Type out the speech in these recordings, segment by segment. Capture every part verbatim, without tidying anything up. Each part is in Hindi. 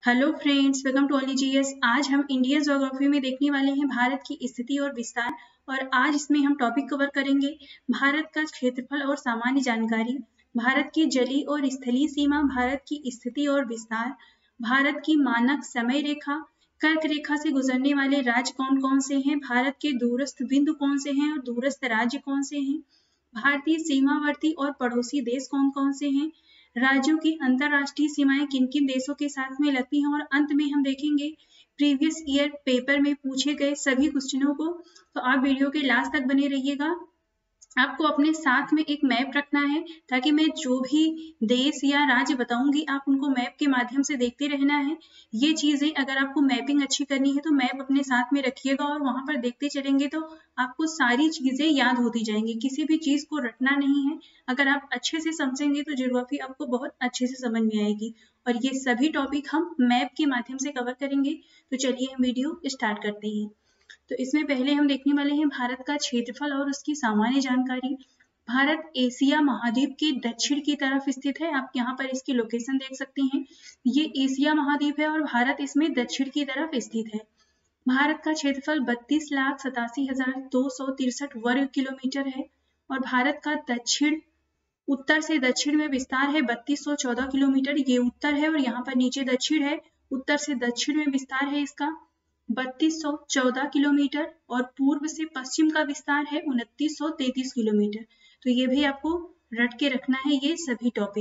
Hello friends, welcome to Only GS. आज हम इंडियन ज्योग्राफी में देखने वाले हैं भारत की स्थिति और विस्तार। और आज इसमें हम टॉपिक कवर करेंगे भारत का क्षेत्रफल और सामान्य जानकारी, भारत की जलीय और स्थलीय सीमा, भारत की स्थिति और विस्तार, भारत की मानक समय रेखा, कर्क रेखा से गुजरने वाले राज्य कौन कौन से हैं, भारत के दूरस्थ बिंदु कौन से हैं और दूरस्थ राज्य कौन से हैं, भारतीय सीमावर्ती और पड़ोसी देश कौन कौन से हैं, राज्यों की अंतरराष्ट्रीय सीमाएं किन किन देशों के साथ में लगती हैं, और अंत में हम देखेंगे प्रीवियस ईयर पेपर में पूछे गए सभी क्वेश्चनों को। तो आप वीडियो के लास्ट तक बने रहिएगा। आपको अपने साथ में एक मैप रखना है ताकि मैं जो भी देश या राज्य बताऊंगी आप उनको मैप के माध्यम से देखते रहना है। ये चीजें अगर आपको मैपिंग अच्छी करनी है तो मैप अपने साथ में रखिएगा और वहां पर देखते चलेंगे तो आपको सारी चीजें याद होती जाएंगी। किसी भी चीज को रटना नहीं है। अगर आप अच्छे से समझेंगे तो ज्योग्राफी आपको बहुत अच्छे से समझ में आएगी। और ये सभी टॉपिक हम मैप के माध्यम से कवर करेंगे। तो चलिए हम वीडियो स्टार्ट करते हैं। तो इसमें पहले हम देखने वाले हैं भारत का क्षेत्रफल और उसकी सामान्य जानकारी। भारत एशिया महाद्वीप के दक्षिण की तरफ स्थित है। आप यहाँ पर इसकी लोकेशन देख सकते हैं। ये एशिया महाद्वीप है और भारत इसमें दक्षिण की तरफ स्थित है। भारत का क्षेत्रफल बत्तीस लाख सतासी हजार दो सौ तिरसठ वर्ग किलोमीटर है और भारत का दक्षिण उत्तर से दक्षिण में विस्तार है बत्तीस सौ चौदह किलोमीटर। ये उत्तर है और यहाँ पर नीचे दक्षिण है। उत्तर से दक्षिण में विस्तार है इसका बत्तीस सौ चौदह किलोमीटर और पूर्व से पश्चिम का विस्तार है उनतीस सौ तैंतीस किलोमीटर। तो ये भी आपको रट के रखना है ये सभी टॉपिक।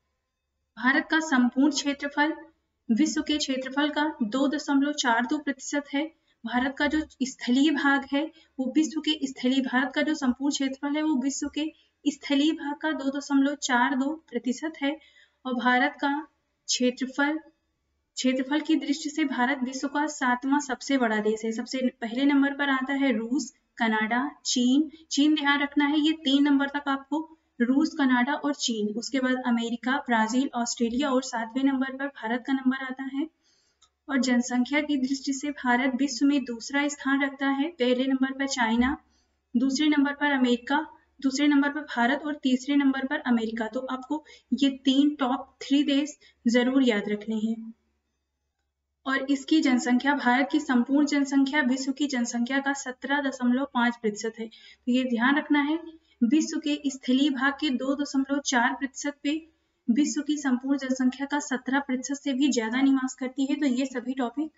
भारत का संपूर्ण क्षेत्रफल विश्व के क्षेत्रफल का दो दशमलव चार दो प्रतिशत है। भारत का जो स्थलीय भाग है वो विश्व के स्थलीय भारत का जो संपूर्ण क्षेत्रफल है वो विश्व के स्थलीय भाग का दो दशमलव चार दो प्रतिशत है। और भारत का क्षेत्रफल क्षेत्रफल की दृष्टि से भारत विश्व का सातवां सबसे बड़ा देश है। सबसे पहले नंबर पर आता है रूस, कनाडा, चीन। चीन ध्यान रखना है, ये तीन नंबर तक आपको रूस, कनाडा और चीन। उसके बाद अमेरिका, ब्राजील, ऑस्ट्रेलिया और सातवें नंबर पर भारत का नंबर आता है। और जनसंख्या की दृष्टि से भारत विश्व में दूसरा स्थान रखता है। पहले नंबर पर चाइना, दूसरे नंबर पर अमेरिका, दूसरे नंबर पर भारत और तीसरे नंबर पर अमेरिका। तो आपको ये तीन टॉप थ्री देश जरूर याद रखने हैं। और इसकी जनसंख्या, भारत की संपूर्ण जनसंख्या विश्व की जनसंख्या का सत्रह दशमलव पाँच प्रतिशत है। तो ये ध्यान रखना है, विश्व के स्थलीय भाग के दो दशमलव चार प्रतिशत पे विश्व की संपूर्ण जनसंख्या का सत्रह प्रतिशत से भी ज्यादा निवास करती है। तो ये सभी टॉपिक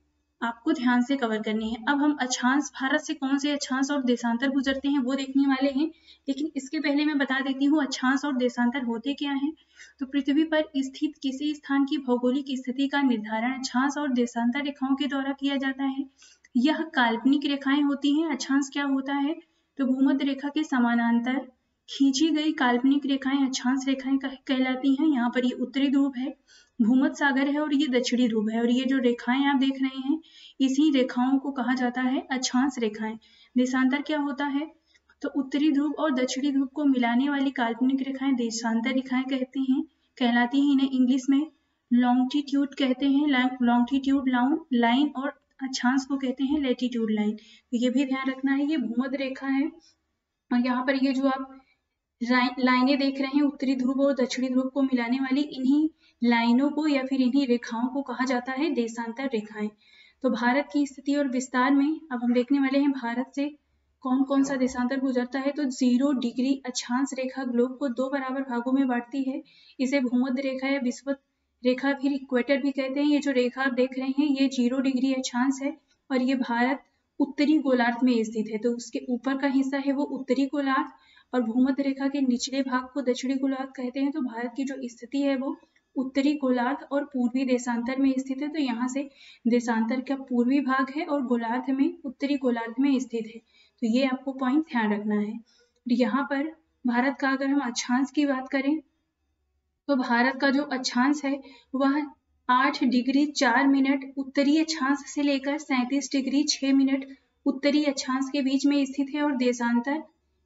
आपको ध्यान से कवर करने हैं। अब हम अक्षांश, भारत से कौन से अक्षांश और देशांतर गुजरते हैं वो देखने वाले हैं। लेकिन इसके पहले मैं बता देती हूँ अक्षांश और देशांतर होते क्या हैं। तो पृथ्वी पर स्थित किसी स्थान की भौगोलिक स्थिति का निर्धारण अक्षांश और देशांतर रेखाओं के द्वारा किया जाता है। यह काल्पनिक रेखाएं होती हैं। अक्षांश क्या होता है? तो भूमध्य रेखा के समानांतर खींची गई काल्पनिक रेखाएं अक्षांश रेखाएं कहलाती हैं। यहाँ पर ये उत्तरी ध्रुव है, भूमध्य सागर है और ये दक्षिणी ध्रुव है। और ये जो रेखाएं आप देख रहे हैं इसी रेखाओं को कहा जाता है अक्षांश रेखाएं। देशांतर क्या होता है? तो उत्तरी ध्रुव और दक्षिणी ध्रुव को मिलाने वाली काल्पनिक रेखाएं देशांतर रेखाएं कहते हैं कहलाती हैं। इन्हें इंग्लिश में लॉन्गिट्यूड कहते हैं, लॉन्गिट्यूड लाइन, और अक्षांश को कहते हैं लैटिट्यूड लाइन। तो ये भी ध्यान रखना है, ये भूमध्य रेखा है। और यहाँ पर ये जो आप लाइनें देख रहे हैं उत्तरी ध्रुव और दक्षिणी ध्रुव को मिलाने वाली, इन्हीं लाइनों को या फिर इन्हीं रेखाओं को कहा जाता है देशांतर रेखाएं। तो भारत की स्थिति और विस्तार में अब हम देखने वाले हैं भारत से कौन कौन सा देशांतर गुजरता है। तो जीरो डिग्री अक्षांश रेखा ग्लोब को दो बराबर भागों में बांटती है। इसे भूमध्य रेखा या विषुवत रेखा फिर इक्वेटर भी कहते हैं। ये जो रेखा आप देख रहे हैं ये जीरो डिग्री अक्षांश है और ये भारत उत्तरी गोलार्ध में स्थित है। तो उसके ऊपर का हिस्सा है वो उत्तरी गोलार्ध और भूमध्य रेखा के निचले भाग को दक्षिणी गोलार्ध कहते हैं। तो भारत की जो स्थिति है वो उत्तरी गोलार्ध और पूर्वी देशांतर में स्थित है। तो यहाँ से देशांतर का पूर्वी भाग है और गोलार्ध में उत्तरी गोलार्ध में स्थित है। तो ये आपको पॉइंट ध्यान रखना है। यहाँ पर भारत का अगर हम अक्षांश की बात करें तो भारत का जो अक्षांश है वह आठ डिग्री चार मिनट उत्तरी अक्षांश से लेकर सैंतीस डिग्री छह मिनट उत्तरी अक्षांश के बीच में स्थित है। और देशांतर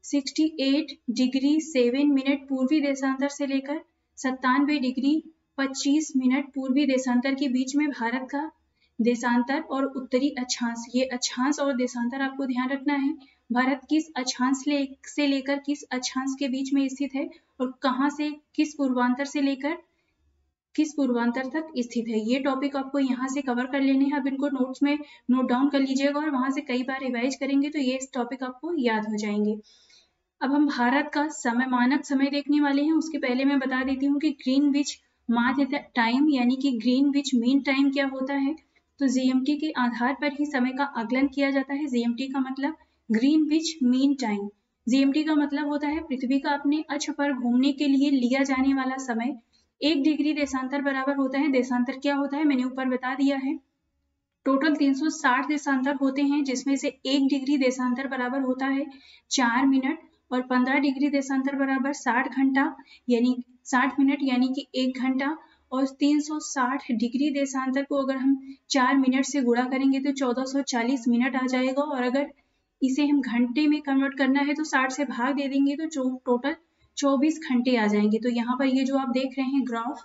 अड़सठ डिग्री सेवन मिनट पूर्वी देशांतर से लेकर सत्तानवे डिग्री पच्चीस मिनट पूर्वी देशांतर के बीच में भारत का देशांतर और उत्तरी अक्षांश, ये अक्षांश और देशांतर आपको ध्यान रखना है। भारत किस अक्षांश ले, से लेकर किस अक्षांश के बीच में स्थित है और कहां से किस पूर्वांतर से लेकर किस पूर्वांतर तक स्थित है। ये टॉपिक आपको यहाँ से कवर कर लेने हैं, आप इनको नोट्स में नोट डाउन कर लीजिएगा और वहां से कई बार रिवाइज करेंगे तो ये टॉपिक आपको याद हो जाएंगे। अब हम भारत का समय मानक समय देखने वाले हैं। उसके पहले मैं बता देती हूँ कि ग्रीनविच माध्य टाइम यानी कि ग्रीनविच मीन टाइम क्या होता है। तो जीएमटी के आधार पर ही समय का आकलन किया जाता है। जीएमटी का मतलब ग्रीनविच मीन टाइम। जीएमटी का मतलब होता है पृथ्वी का अपने अक्ष पर घूमने के लिए लिया जाने वाला समय। एक डिग्री देशांतर बराबर होता है, देशांतर क्या होता है मैंने ऊपर बता दिया है। टोटल तीन सौ साठ देशांतर होते हैं, जिसमें से एक डिग्री देशांतर बराबर होता है चार मिनट और पंद्रह डिग्री देशांतर बराबर साठ घंटा यानी साठ मिनट यानी कि एक घंटा। और तीन सौ साठ डिग्री देशांतर को अगर हम चार मिनट से गुणा करेंगे तो चौदह सौ चालीस मिनट आ जाएगा। और अगर इसे हम घंटे में कन्वर्ट करना है तो साठ से भाग दे देंगे तो टोटल चौबीस घंटे आ जाएंगे। तो यहाँ पर ये जो आप देख रहे हैं ग्राफ,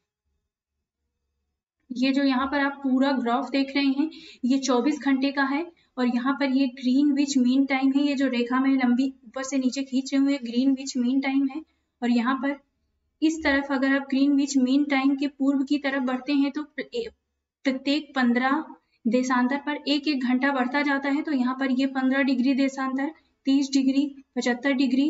ये जो यहाँ पर आप पूरा ग्राफ देख रहे हैं ये चौबीस घंटे का है। और यहाँ पर ये ग्रीनविच मीन टाइम है, ये जो रेखा मैं लंबी ऊपर से नीचे खींच रही हूँ ये ग्रीनविच मीन टाइम है। और यहाँ पर इस तरफ अगर आप ग्रीनविच मीन टाइम के पूर्व की तरफ बढ़ते हैं तो प्रत्येक पंद्रह देशांतर पर एक एक घंटा बढ़ता जाता है। तो यहाँ पर ये पंद्रह डिग्री देशांतर, तीस डिग्री, पचहत्तर डिग्री,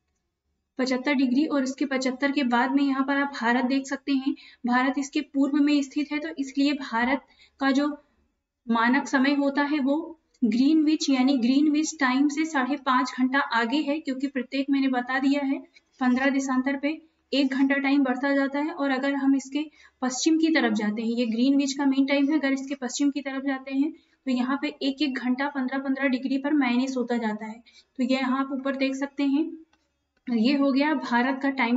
पचहत्तर डिग्री और इसके पचहत्तर के बाद में यहाँ पर आप भारत देख सकते हैं। भारत इसके पूर्व में स्थित है, तो इसलिए भारत का जो मानक समय होता है वो ग्रीनविच यानी ग्रीनविच टाइम से साढ़े पाँच घंटा आगे है, क्योंकि प्रत्येक मैंने बता दिया है पंद्रह देशांतर पे एक घंटा टाइम बढ़ता जाता है। और अगर हम इसके पश्चिम की तरफ जाते हैं, ये ग्रीनविच का मेन टाइम है, अगर इसके पश्चिम की तरफ जाते हैं तो यहाँ पे एक एक घंटा पंद्रह पंद्रह डिग्री पर माइनस होता जाता है। तो ये यहाँ आप ऊपर देख सकते हैं। ये हो गया भारत का टाइम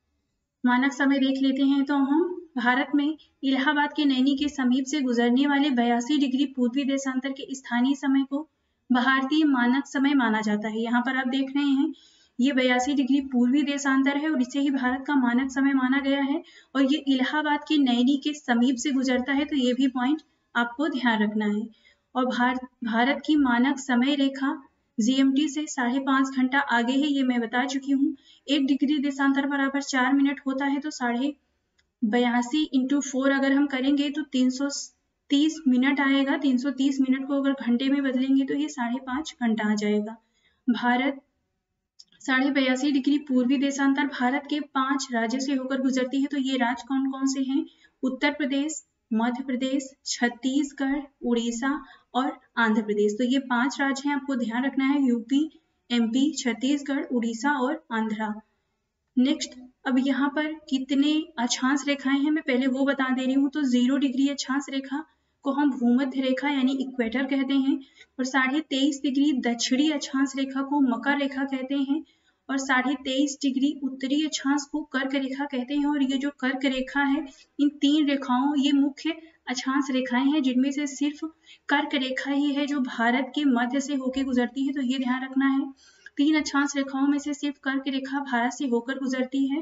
मानक समय। देख लेते हैं तो हम भारत में इलाहाबाद के नैनी के समीप से गुजरने वाले बयासी डिग्री पूर्वी देशांतर के स्थानीय समय को भारतीय मानक समय माना जाता है। यहाँ पर आप देख रहे हैं ये बयासी डिग्री पूर्वी देशांतर है और इसे ही भारत का मानक समय माना गया है। और ये इलाहाबाद के नैनी के समीप से गुजरता है, तो ये भी पॉइंट आपको ध्यान रखना है। और भारत भारत की मानक समय रेखा जीएमटी से साढ़े पाँच घंटा आगे है, ये मैं बता चुकी हूँ। एक डिग्री देशांतर बराबर चार मिनट होता है, तो साढ़े बयासी इंटू फोर अगर हम करेंगे तो तीन सौ तीस मिनट आएगा। तीन सौ तीस मिनट को अगर घंटे में बदलेंगे तो ये साढ़े पाँच घंटा आ जाएगा। भारत साढ़े बयासी डिग्री पूर्वी देशांतर भारत के पांच राज्यों से होकर गुजरती है। तो ये राज्य कौन कौन से हैं? उत्तर प्रदेश, मध्य प्रदेश, छत्तीसगढ़, उड़ीसा और आंध्र प्रदेश। तो ये पांच राज्य हैं, आपको ध्यान रखना है, यूपी, एमपी, छत्तीसगढ़, उड़ीसा और आंध्रा। नेक्स्ट, अब यहाँ पर कितने अक्षांश रेखाएं हैं मैं पहले वो बता दे रही हूँ। तो जीरो डिग्री अक्षांश रेखा को हम भूमध्य रेखा यानी इक्वेटर कहते हैं। और साढ़े तेईस डिग्री दक्षिणी अक्षांश रेखा को मकर रेखा कहते हैं। और साढ़े तेईस डिग्री उत्तरी अक्षांश को कर्क रेखा कहते हैं। और ये जो कर्क रेखा है, इन तीन रेखाओं ये मुख्य अक्षांश रेखाएं हैं, जिनमें से सिर्फ कर्क रेखा ही है जो भारत के मध्य से होकर गुजरती है। तो ये ध्यान रखना है, तीन अक्षांश रेखाओं में से सिर्फ कर्क रेखा भारत से होकर गुजरती है।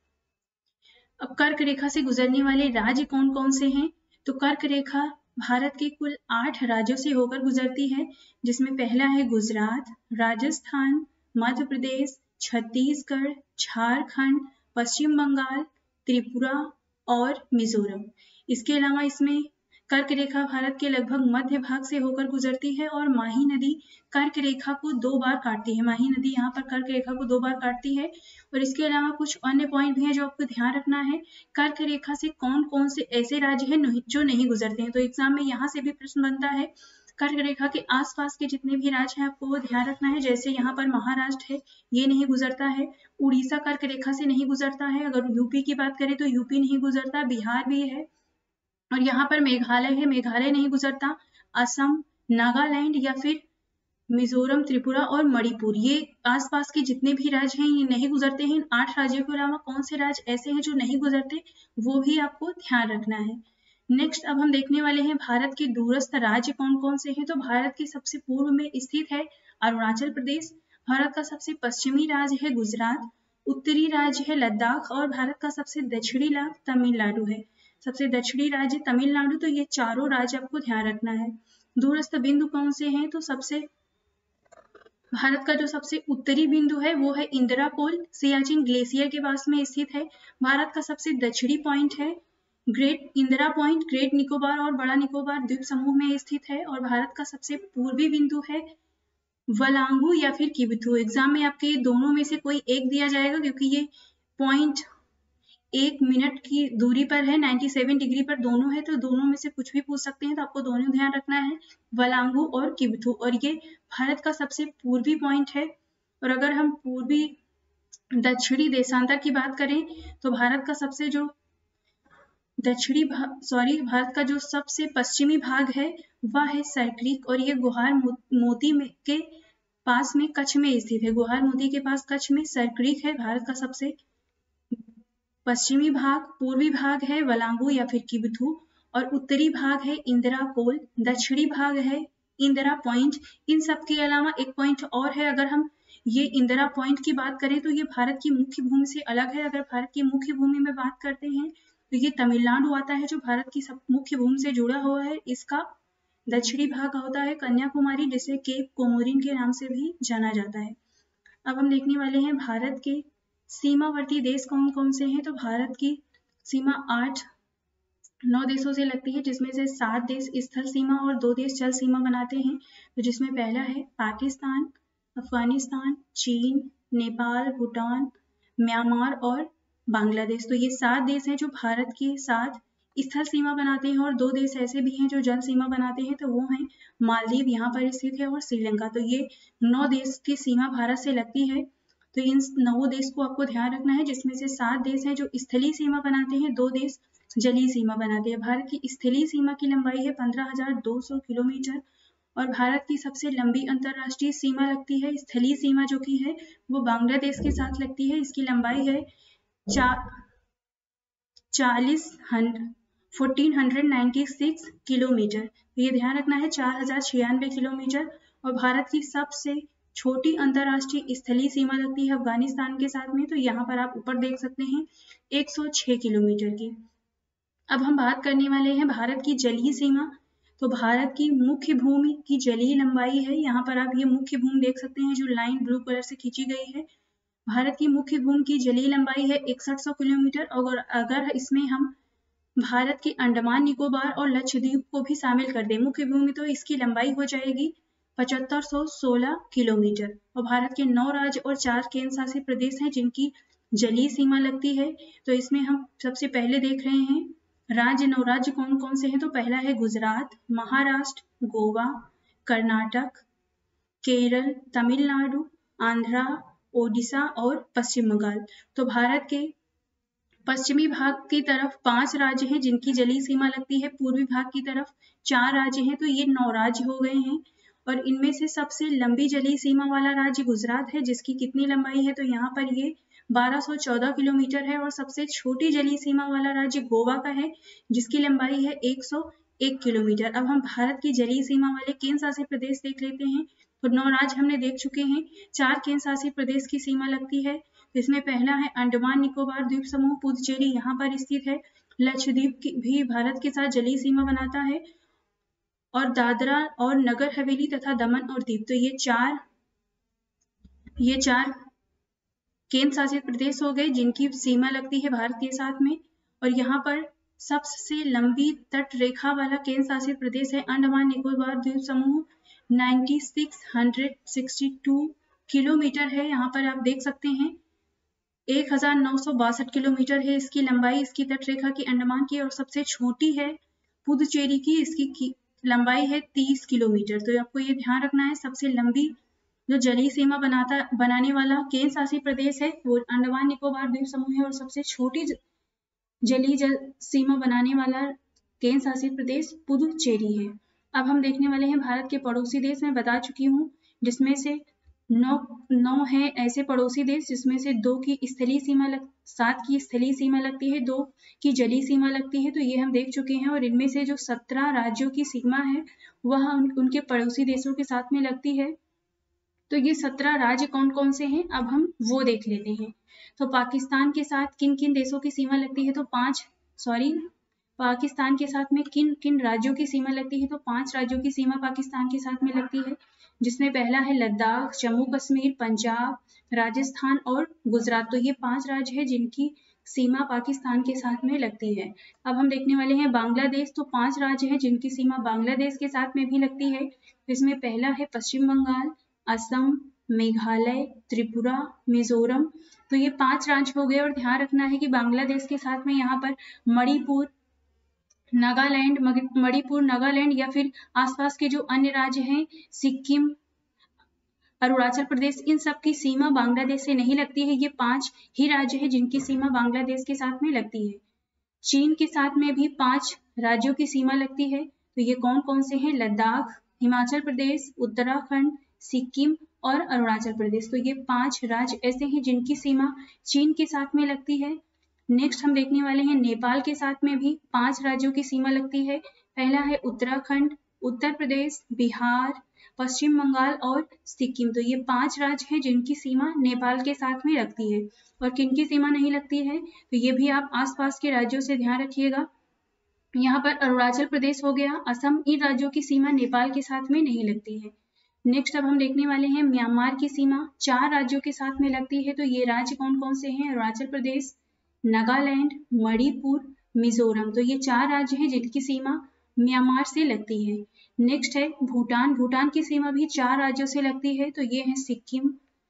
अब कर्क रेखा से गुजरने वाले राज्य कौन कौन से हैं? तो कर्क रेखा भारत के कुल आठ राज्यों से होकर गुजरती है, जिसमें पहला है गुजरात, राजस्थान, मध्य प्रदेश, छत्तीसगढ़, झारखंड, पश्चिम बंगाल, त्रिपुरा और मिजोरम। इसके अलावा इसमें कर्क रेखा भारत के लगभग मध्य भाग से होकर गुजरती है और माही नदी कर्क रेखा को दो बार काटती है। माही नदी यहाँ पर कर्क रेखा को दो बार काटती है। और इसके अलावा कुछ अन्य पॉइंट भी हैं जो आपको ध्यान रखना है। कर्क रेखा से कौन कौन से ऐसे राज्य हैं जो नहीं गुजरते हैं? तो एग्जाम में यहाँ से भी प्रश्न बनता है। कर्क रेखा के आसपास के जितने भी राज्य हैं आपको वो ध्यान रखना है। जैसे यहाँ पर महाराष्ट्र है, ये नहीं गुजरता है। उड़ीसा कर्क रेखा से नहीं गुजरता है। अगर यूपी की बात करें तो यूपी नहीं गुजरता, बिहार भी है। और यहाँ पर मेघालय है, मेघालय नहीं गुजरता। असम, नागालैंड या फिर मिजोरम, त्रिपुरा और मणिपुर, ये आसपास के जितने भी राज्य हैं ये नहीं गुजरते हैं। इन आठ राज्यों के अलावा कौन से राज्य ऐसे हैं जो नहीं गुजरते, वो भी आपको ध्यान रखना है। नेक्स्ट, अब हम देखने वाले हैं भारत के दूरस्थ राज्य कौन कौन से हैं। तो भारत के सबसे पूर्व में स्थित है अरुणाचल प्रदेश। भारत का सबसे पश्चिमी राज्य है गुजरात। उत्तरी राज्य है लद्दाख। और भारत का सबसे दक्षिणी राज्य तमिलनाडु है। सबसे दक्षिणी राज्य तमिलनाडु। तो ये चारों राज्य आपको ध्यान रखना है। दूरस्थ बिंदु कौन से हैं? तो सबसे भारत का जो सबसे उत्तरी बिंदु है वो है इंदिरा पोल, सियाचिन ग्लेशियर के पास में स्थित है। भारत का सबसे दक्षिणी पॉइंट है great Indira point great Nicobar और बड़ा निकोबार द्वीप समूह में स्थित है और भारत का सबसे पूर्वी बिंदु है वलांगू या फिर किबिथू। एग्जाम में आपके ये दोनों में से कोई एक दिया जाएगा क्योंकि ये पॉइंट एक मिनट की दूरी पर है, सत्तानवे डिग्री पर दोनों है, तो दोनों में से कुछ भी पूछ सकते हैं, तो आपको दोनों ध्यान रखना है, वलांगू और किबिथू। और ये भारत का सबसे पूर्वी पॉइंट है। और अगर हम पूर्वी दक्षिणी देशांतर की बात करें तो भारत का सबसे जो दक्षिणी सॉरी भारत का जो सबसे पश्चिमी भाग है वह है सरक्रीक और ये गुहार मोती में के पास में कच्छ में स्थित है। गुहार मोती के पास कच्छ में सरक्रीक है भारत का सबसे पश्चिमी भाग। पूर्वी भाग है वलांगू या फिर किबिथू और उत्तरी भाग है इंदिरा कोल। दक्षिणी भाग है इंदिरा पॉइंट। इन सब के अलावा एक पॉइंट और है, अगर हम ये इंदिरा पॉइंट की बात करें तो ये भारत की मुख्य भूमि से अलग है। अगर भारत की मुख्य भूमि में बात करते हैं तो ये तमिलनाडु आता है जो भारत की सब मुख्य भूमि से जुड़ा हुआ है। इसका दक्षिणी भाग होता है कन्याकुमारी जिसे केप कोमोरिन के नाम से भी जाना जाता है। अब हम देखने वाले हैं भारत के सीमावर्ती देश कौन कौन से हैं। तो भारत की सीमा आठ नौ देशों से लगती है जिसमें से सात देश स्थल सीमा और दो देश जल सीमा बनाते हैं। तो जिसमें पहला है पाकिस्तान, अफगानिस्तान, चीन, नेपाल, भूटान, म्यांमार और बांग्लादेश। तो ये सात देश हैं जो भारत के साथ स्थल सीमा बनाते हैं और दो देश ऐसे भी हैं जो जल सीमा बनाते हैं, तो वो हैं मालदीव यहाँ पर स्थित है और श्रीलंका। तो ये नौ देश की सीमा भारत से लगती है। तो इन नौ देश को आपको ध्यान रखना है जिसमें से सात देश हैं जो स्थलीय सीमा बनाते हैं, दो देश जलीय सीमा बनाते हैं। भारत की स्थलीय सीमा की लंबाई है पंद्रह हजार दो सौ किलोमीटर और भारत की सबसे लंबी अंतरराष्ट्रीय सीमा लगती है स्थलीय सीमा जो कि है वो बांग्लादेश के साथ लगती है। इसकी लंबाई है चालीस fourteen hundred ninety six kilometre. ये ध्यान रखना है चार हजार छियानवे किलोमीटर। और भारत की सबसे छोटी अंतरराष्ट्रीय स्थलीय सीमा लगती है अफगानिस्तान के साथ में। तो यहाँ पर आप ऊपर देख सकते हैं एक सौ छह किलोमीटर की। अब हम बात करने वाले हैं भारत की जलीय सीमा। तो भारत की मुख्य भूमि की जलीय लंबाई है, यहाँ पर आप ये मुख्य भूमि देख सकते हैं जो लाइन ब्लू कलर से खींची गई है। भारत की मुख्य भूमि की जलीय लंबाई है इकसठ सौ किलोमीटर। और अगर इसमें हम भारत के अंडमान निकोबार और लक्षद्वीप को भी शामिल कर दें मुख्य भूमि तो इसकी लंबाई हो जाएगी पचहत्तर सौ सोलह किलोमीटर। और भारत के नौ राज्य और चार केंद्र शासित प्रदेश हैं जिनकी जलीय सीमा लगती है। तो इसमें हम सबसे पहले देख रहे हैं राज्य। नौ राज्य कौन कौन से हैं। तो पहला है गुजरात, महाराष्ट्र, गोवा, कर्नाटक, केरल, तमिलनाडु, आंध्रा, ओडिशा और पश्चिम बंगाल। तो भारत के पश्चिमी भाग की तरफ पांच राज्य हैं जिनकी जलीय सीमा लगती है, पूर्वी भाग की तरफ चार राज्य हैं। तो ये नौ राज्य हो गए हैं और इनमें से सबसे लंबी जलीय सीमा वाला राज्य गुजरात है जिसकी कितनी लंबाई है। तो यहाँ पर ये बारह सौ चौदह किलोमीटर है। और सबसे छोटी जलीय सीमा वाला राज्य गोवा का है जिसकी लंबाई है एक सौ एक किलोमीटर। अब हम भारत की जलीय सीमा वाले केंद्र शासित प्रदेश देख लेते हैं। तो नौ राज्य हमने देख चुके हैं, चार केंद्र शासित प्रदेश की सीमा लगती है। इसमें पहला है अंडमान निकोबार द्वीप समूह, पुदुचेरी यहाँ पर स्थित है। लक्षद्वीप भी भारत के साथ जलीय सीमा बनाता है और दादरा और नगर हवेली तथा दमन और दीव। तो ये चार ये चार केंद्र शासित प्रदेश हो गए जिनकी सीमा लगती है भारत के साथ में। और यहाँ पर सबसे लंबी तट रेखा वाला केंद्र शासित प्रदेश है अंडमान निकोबार द्वीप समूह, छियानवे सौ बासठ किलोमीटर है। यहाँ पर आप देख सकते हैं एक हजार नौ सौ बासठ किलोमीटर है इसकी लंबाई, इसकी तट रेखा की अंडमान की। और सबसे छोटी है पुदुचेरी की, इसकी की लंबाई है तीस किलोमीटर। तो आपको ये ध्यान रखना है सबसे लंबी जो जलीय सीमा बनाता बनाने वाला केंद्र शासित प्रदेश है वो अंडमान निकोबार द्वीप समूह है और सबसे छोटी जलीय जल सीमा बनाने वाला केंद्र शासित प्रदेश पुदुचेरी है। अब हम देखने वाले हैं भारत के पड़ोसी देश। मैं बता चुकी हूँ जिसमें से नौ नौ है ऐसे पड़ोसी देश जिसमें से दो की स्थलीय सीमा लग सात की स्थलीय सीमा लगती है, दो की जलीय सीमा लगती है। तो ये हम देख चुके हैं। और इनमें से जो सत्रह राज्यों की सीमा है वह उन, उनके पड़ोसी देशों के साथ में लगती है। तो ये सत्रह राज्य कौन कौन से हैं अब हम वो देख लेते हैं। तो पाकिस्तान के साथ किन किन देशों की सीमा लगती है। तो पांच सॉरी पाकिस्तान के साथ में किन किन राज्यों की सीमा लगती है। तो पांच राज्यों की सीमा पाकिस्तान के साथ में लगती है जिसमें पहला है लद्दाख, जम्मू कश्मीर, पंजाब, राजस्थान और गुजरात। तो ये पांच राज्य है जिनकी सीमा पाकिस्तान के साथ में लगती है। अब हम देखने वाले हैं बांग्लादेश। तो पांच राज्य हैं जिनकी सीमा बांग्लादेश के साथ में भी लगती है। इसमें पहला है पश्चिम बंगाल, असम, मेघालय, त्रिपुरा, मिजोरम। तो ये पांच राज्य हो गए और ध्यान रखना है कि बांग्लादेश के साथ में यहाँ पर मणिपुर, नागालैंड, मणिपुर, नागालैंड या फिर आसपास के जो अन्य राज्य हैं, सिक्किम, अरुणाचल प्रदेश, इन सब की सीमा बांग्लादेश से नहीं लगती है। ये पांच ही राज्य हैं जिनकी सीमा बांग्लादेश के साथ में लगती है। चीन के साथ में भी पांच राज्यों की सीमा लगती है। तो ये कौन कौन से हैं? लद्दाख, हिमाचल प्रदेश, उत्तराखंड, सिक्किम और अरुणाचल प्रदेश। तो ये पांच राज्य ऐसे हैं जिनकी सीमा चीन के साथ में लगती है। नेक्स्ट हम देखने वाले हैं नेपाल के साथ में भी पांच राज्यों की सीमा लगती है। पहला है उत्तराखंड, उत्तर प्रदेश, बिहार, पश्चिम बंगाल और सिक्किम। तो ये पांच राज्य हैं जिनकी सीमा नेपाल के साथ में लगती है। और किनकी सीमा नहीं लगती है? तो ये भी आप आसपास के राज्यों से ध्यान रखिएगा। यहाँ पर अरुणाचल प्रदेश हो गया, असम, इन राज्यों की सीमा नेपाल के साथ में नहीं लगती है। नेक्स्ट अब हम देखने वाले हैं म्यांमार की सीमा चार राज्यों के साथ में लगती है। तो ये राज्य कौन कौन से हैं? अरुणाचल प्रदेश, नागालैंड, मणिपुर, मिजोरम। तो ये चार राज्य हैं जिनकी सीमा म्यांमार से लगती है। नेक्स्ट है भूटान। भूटान की सीमा भी चार राज्यों से लगती है। तो ये है सिक्किम,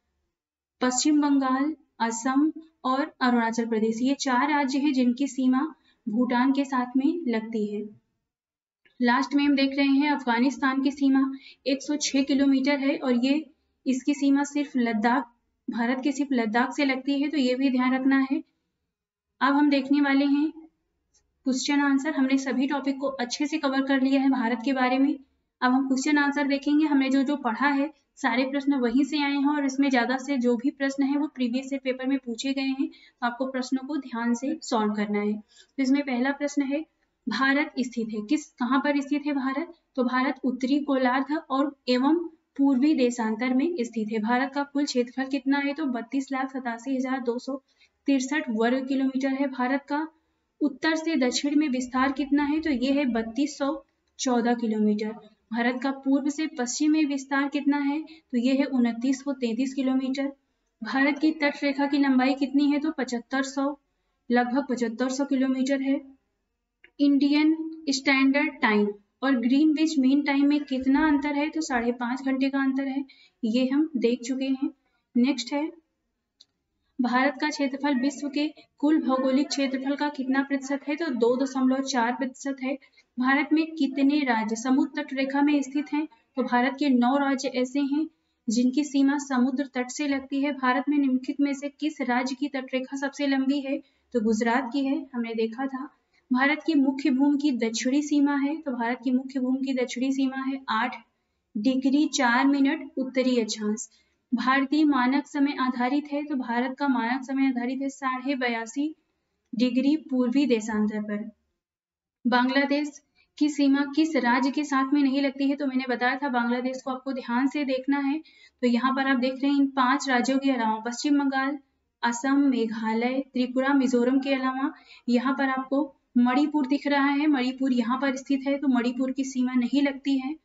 पश्चिम बंगाल, असम और अरुणाचल प्रदेश। ये चार राज्य हैं जिनकी सीमा भूटान के साथ में लगती है। लास्ट में हम देख रहे हैं अफगानिस्तान की सीमा एक सौ छह किलोमीटर है और ये इसकी सीमा सिर्फ लद्दाख, भारत के सिर्फ लद्दाख से लगती है। तो ये भी ध्यान रखना है। अब हम देखने वाले हैं क्वेश्चन आंसर। हमने सभी टॉपिक को अच्छे से कवर कर लिया है भारत के बारे में। अब हम क्वेश्चन आंसर देखेंगे। हमने जो जो पढ़ा है सारे प्रश्न वहीं से आए हैं और इसमें ज्यादा से जो भी प्रश्न है वो प्रीवियस ईयर पेपर में पूछे गए हैं। तो आपको प्रश्नों को ध्यान से सॉल्व करना है। तो इसमें पहला प्रश्न है, भारत स्थित है किस कहाँ पर स्थित है भारत? तो भारत उत्तरी गोलार्ध और एवं पूर्वी देशांतर में स्थित है। भारत का कुल क्षेत्रफल कितना है? तो बत्तीस लाख सतासी हजार दो सौ तिरसठ वर्ग किलोमीटर है। भारत का उत्तर से दक्षिण में विस्तार कितना है? तो ये है बत्तीस सौ चौदह किलोमीटर। भारत का पूर्व से पश्चिम में विस्तार कितना है? तो ये है उनतीस सौ तैंतीस किलोमीटर। भारत की तट रेखा की लंबाई कितनी है? तो पचहत्तर सौ लगभग पचहत्तर सौ किलोमीटर है। इंडियन स्टैंडर्ड टाइम और ग्रीनविच मीन टाइम में कितना अंतर है? तो साढ़े पांच घंटे का अंतर है। ये हम देख चुके हैं। नेक्स्ट है, भारत का क्षेत्रफल विश्व के कुल भौगोलिक क्षेत्रफल का कितना प्रतिशत है? तो दो दशमलव चार प्रतिशत है। भारत में कितने राज्य समुद्र तट रेखा में स्थित हैं? तो भारत के नौ राज्य ऐसे हैं जिनकी सीमा समुद्र तट से लगती है। भारत में निम्नलिखित में से किस राज्य की तट रेखा सबसे लंबी है? तो गुजरात की है, हमने देखा था। भारत की मुख्य भूमि की दक्षिणी सीमा है। तो भारत की मुख्य भूमि की दक्षिणी सीमा है आठ डिग्री चार मिनट उत्तरी अक्षांश। भारतीय मानक समय आधारित है। तो भारत का मानक समय आधारित है साढ़े बयासी डिग्री पूर्वी देशांतर पर। बांग्लादेश की सीमा किस राज्य के साथ में नहीं लगती है? तो मैंने बताया था बांग्लादेश को आपको ध्यान से देखना है। तो यहाँ पर आप देख रहे हैं इन पांच राज्यों के अलावा पश्चिम बंगाल, असम, मेघालय, त्रिपुरा, मिजोरम के अलावा यहाँ पर आपको मणिपुर दिख रहा है। मणिपुर यहाँ पर स्थित है। तो मणिपुर की सीमा नहीं लगती है।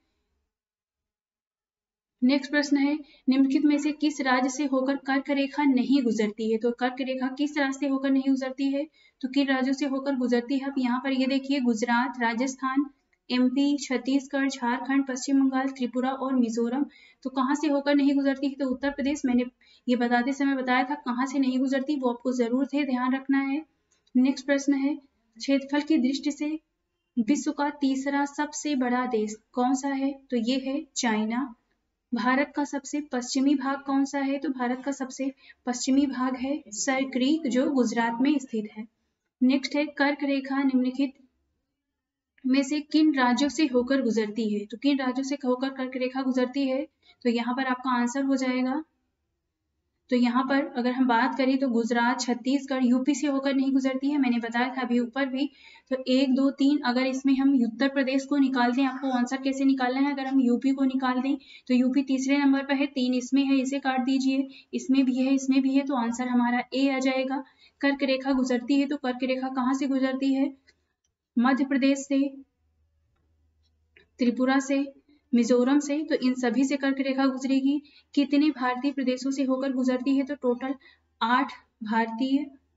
नेक्स्ट प्रश्न है, निम्नलिखित में से किस राज्य से होकर कर्क रेखा नहीं गुजरती है? तो कर्क रेखा किस राज्य से होकर नहीं गुजरती है? तो किन राज्यों से होकर गुजरती है? आप यहाँ पर ये देखिए, गुजरात, राजस्थान, एमपी, छत्तीसगढ़, झारखंड, पश्चिम बंगाल, त्रिपुरा और मिजोरम। तो कहाँ से होकर नहीं गुजरती है? तो उत्तर प्रदेश। मैंने ये बताते समय बताया था कहाँ से नहीं गुजरती, वो आपको जरूर से ध्यान रखना है। नेक्स्ट प्रश्न है, क्षेत्रफल की दृष्टि से विश्व का तीसरा सबसे बड़ा देश कौन सा है? तो ये है चाइना। भारत का सबसे पश्चिमी भाग कौन सा है? तो भारत का सबसे पश्चिमी भाग है सर क्रीक, जो गुजरात में स्थित है। नेक्स्ट है, कर्क रेखा निम्नलिखित में से किन राज्यों से होकर गुजरती है? तो किन राज्यों से होकर कर्क रेखा गुजरती है? तो यहाँ पर आपका आंसर हो जाएगा, तो यहाँ पर अगर हम बात करें तो गुजरात, छत्तीसगढ़, यूपी से होकर नहीं गुजरती है। मैंने बताया था अभी ऊपर भी। तो एक दो तीन, अगर इसमें हम उत्तर प्रदेश को निकाल दें, आपको आंसर कैसे निकालना है? अगर हम यूपी को निकाल दें तो यूपी तीसरे नंबर पर है, तीन इसमें है, इसे काट दीजिए, इसमें भी है, इसमें भी है, तो आंसर हमारा ए आ जाएगा। कर्क रेखा गुजरती है, तो कर्क रेखा कहाँ से गुजरती है? मध्य प्रदेश से, त्रिपुरा से, मिजोरम से। तो इन सभी से कर्क रेखा गुजरेगी। कितने भारतीय प्रदेशों से होकर गुजरती है? तो टोटल आठ भारतीय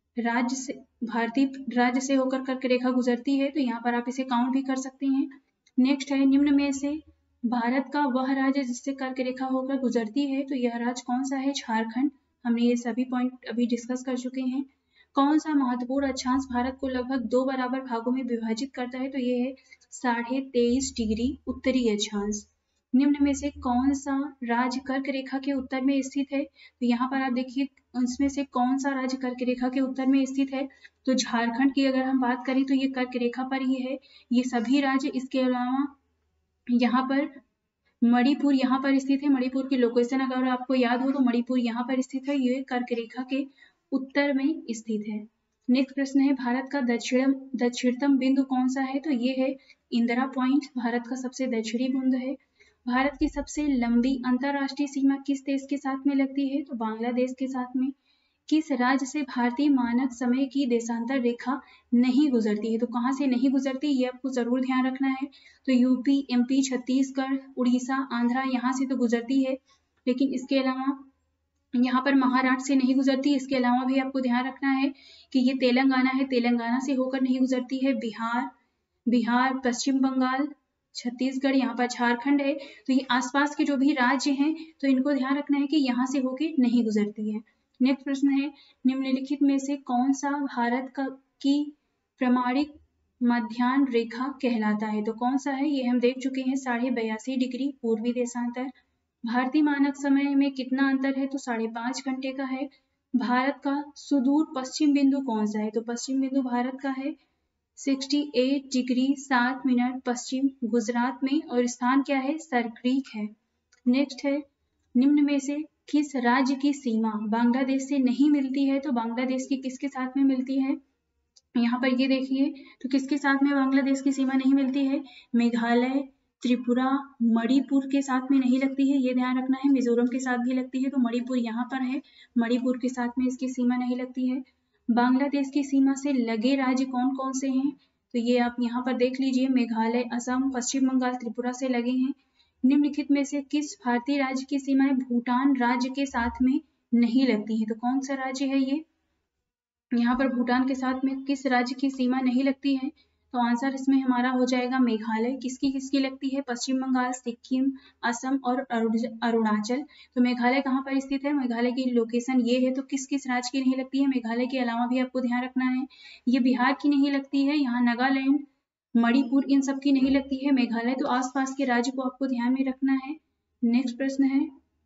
राज्य से भारतीय राज्य से होकर कर्क रेखा गुजरती है, तो यहाँ पर आप इसे काउंट भी कर सकते हैं। नेक्स्ट है, निम्न में से भारत का वह राज्य जिससे कर्क रेखा होकर गुजरती है, तो यह राज्य कौन सा है? झारखंड। हमने ये सभी पॉइंट अभी डिस्कस कर चुके हैं। कौन सा महत्वपूर्ण अक्षांश भारत को लगभग दो बराबर भागों में विभाजित करता है? तो ये है साढ़े तेईस डिग्री उत्तरी अक्षांश। निम्न में से कौन सा राज्य कर्क रेखा के उत्तर में स्थित है? तो यहाँ पर आप देखिए उसमें से कौन सा राज्य कर्क रेखा के उत्तर में स्थित है, तो झारखंड की अगर हम बात करें तो ये कर्क रेखा पर ही है। ये सभी राज्य, इसके अलावा यहाँ पर मणिपुर यहाँ पर स्थित है। मणिपुर की लोकेशन अगर आपको याद हो तो मणिपुर यहाँ पर स्थित है, ये कर्क रेखा के उत्तर में स्थित है। नेक्स्ट प्रश्न है, भारत का दक्षिण दक्षिणतम बिंदु कौन सा है? तो ये है इंदिरा पॉइंट, भारत का सबसे दक्षिणी बिंदु है। भारत की सबसे लंबी अंतरराष्ट्रीय सीमा किस देश के साथ में लगती है? तो बांग्लादेश के साथ में। किस राज्य से भारतीय मानक समय की देशांतर रेखा नहीं गुजरती है? तो कहाँ से नहीं गुजरती, ये आपको जरूर ध्यान रखना है। तो यूपी, एमपी, छत्तीसगढ़, उड़ीसा, आंध्रा, यहाँ से तो गुजरती है, लेकिन इसके अलावा यहाँ पर महाराष्ट्र से नहीं गुजरती। इसके अलावा भी आपको ध्यान रखना है कि ये तेलंगाना है, तेलंगाना से होकर नहीं गुजरती है। बिहार बिहार पश्चिम बंगाल, छत्तीसगढ़, यहाँ पर झारखंड है। तो ये आसपास के जो भी राज्य हैं, तो इनको ध्यान रखना है कि यहाँ से होके नहीं गुजरती है। नेक्स्ट प्रश्न है, निम्नलिखित में से कौन सा भारत का की प्रमाणिक मध्याह्न रेखा कहलाता है? तो कौन सा है, ये हम देख चुके हैं, साढ़े बयासी डिग्री पूर्वी देशांतर। भारतीय मानक समय में कितना अंतर है? तो साढ़े पाँच घंटे का है। भारत का सुदूर पश्चिम बिंदु कौन सा है? तो पश्चिम बिंदु भारत का है अड़सठ डिग्री सात मिनट पश्चिम गुजरात में, और स्थान क्या है? सरक्रीक है। नेक्स्ट है, निम्न में से किस राज्य की सीमा बांग्लादेश से नहीं मिलती है? तो बांग्लादेश की किसके साथ में मिलती है? यहाँ पर ये देखिए, तो किसके साथ में बांग्लादेश की सीमा नहीं मिलती है? मेघालय, त्रिपुरा, मणिपुर के साथ में नहीं लगती है, ये ध्यान रखना है। मिजोरम के साथ भी लगती है, तो मणिपुर यहाँ पर है, मणिपुर के साथ में इसकी सीमा नहीं लगती है। बांग्लादेश की सीमा से लगे राज्य कौन कौन से हैं? तो ये आप यहाँ पर देख लीजिए, मेघालय, असम, पश्चिम बंगाल, त्रिपुरा से लगे हैं। निम्नलिखित में से किस भारतीय राज्य की सीमाएं भूटान राज्य के साथ में नहीं लगती है? तो कौन सा राज्य है ये? यहाँ पर भूटान के साथ में किस राज्य की सीमा नहीं लगती है? तो आंसर इसमें हमारा हो जाएगा मेघालय। किसकी किसकी लगती है? पश्चिम बंगाल, सिक्किम, असम और अरुणाचल। तो मेघालय कहाँ पर स्थित है? मेघालय की लोकेशन ये है। तो किस किस राज्य की नहीं लगती है? मेघालय के अलावा भी आपको ध्यान रखना है, ये बिहार की नहीं लगती है, यहाँ नागालैंड, मणिपुर, इन सब की नहीं लगती है मेघालय। तो आसपास के राज्य को आपको ध्यान में रखना है। नेक्स्ट प्रश्न है,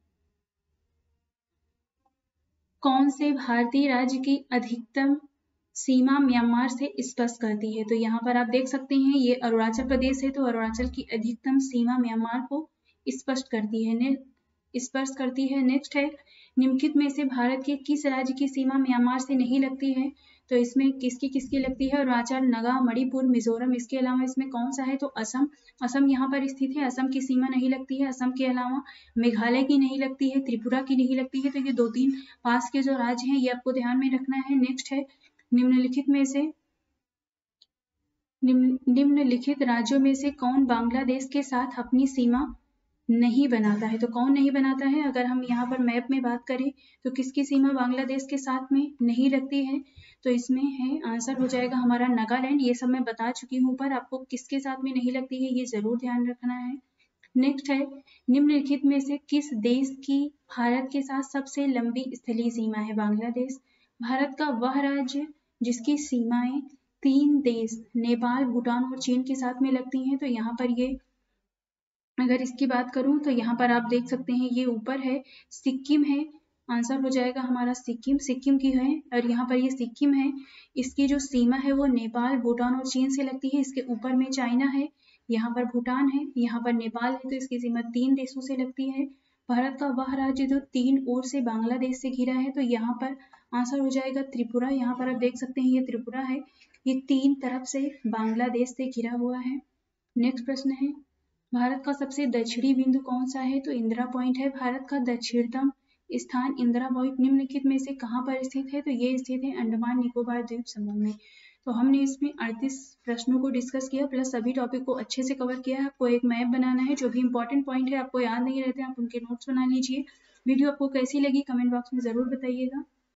कौन से भारतीय राज्य की अधिकतम सीमा म्यांमार से स्पर्श करती है? तो यहाँ पर आप देख सकते हैं, ये अरुणाचल प्रदेश है, तो अरुणाचल की अधिकतम सीमा म्यांमार को स्पर्श करती है ने स्पर्श करती है। नेक्स्ट है, निम्नलिखित में से भारत के किस राज्य की सीमा म्यांमार से नहीं लगती है? तो इसमें किसकी किसकी लगती है? अरुणाचल, नगा, मणिपुर, मिजोरम। इसके अलावा इसमें कौन सा है? तो असम। असम यहाँ पर स्थित है, असम की सीमा नहीं लगती है। असम के अलावा मेघालय की नहीं लगती है, त्रिपुरा की नहीं लगती है। तो ये दो तीन पास के जो राज्य हैं, ये आपको ध्यान में रखना है। नेक्स्ट है, निम्नलिखित में से निम्न निम्नलिखित राज्यों में से कौन बांग्लादेश के साथ अपनी सीमा नहीं बनाता है? तो कौन नहीं बनाता है? अगर हम यहाँ पर मैप में बात करें तो किसकी सीमा बांग्लादेश के साथ में नहीं लगती है? तो इसमें है, आंसर हो जाएगा हमारा नागालैंड। ये सब मैं बता चुकी हूँ, पर आपको किसके साथ में नहीं लगती है ये जरूर ध्यान रखना है। नेक्स्ट है, निम्नलिखित में से किस देश की भारत के साथ सबसे लंबी स्थलीय सीमा है? बांग्लादेश। भारत का वह राज्य जिसकी सीमाएं तीन देश नेपाल, भूटान और चीन के साथ में लगती हैं। तो यहाँ पर ये, अगर इसकी बात करूं तो यहाँ पर आप देख सकते हैं, ये ऊपर है, सिक्किम है। आंसर हो जाएगा हमारा सिक्किम, सिक्किम की है। और यहाँ पर ये सिक्किम है, इसकी जो सीमा है वो नेपाल, भूटान और चीन से लगती है। इसके ऊपर में चाइना है, यहाँ पर भूटान है, यहाँ पर नेपाल है। तो इसकी सीमा तीन देशों से लगती है। भारत का वह राज्य जो तीन ओर से बांग्लादेश से घिरा है, तो यहाँ पर आंसर हो जाएगा त्रिपुरा। यहाँ पर आप देख सकते हैं, ये त्रिपुरा है, ये तीन तरफ से बांग्लादेश से घिरा हुआ है। नेक्स्ट प्रश्न है, भारत का सबसे दक्षिणी बिंदु कौन सा है? तो इंदिरा पॉइंट है। भारत का दक्षिणतम स्थान इंदिरा पॉइंट निम्नलिखित में से कहाँ पर स्थित है? तो ये स्थित है अंडमान निकोबार द्वीप समूह में। तो हमने इसमें अड़तीस प्रश्नों को डिस्कस किया, प्लस सभी टॉपिक को अच्छे से कवर किया है। आपको एक मैप बनाना है, जो भी इंपॉर्टेंट पॉइंट है आपको याद नहीं रहते, आप उनके नोट्स बना लीजिए। वीडियो आपको कैसी लगी कमेंट बॉक्स में जरूर बताइएगा।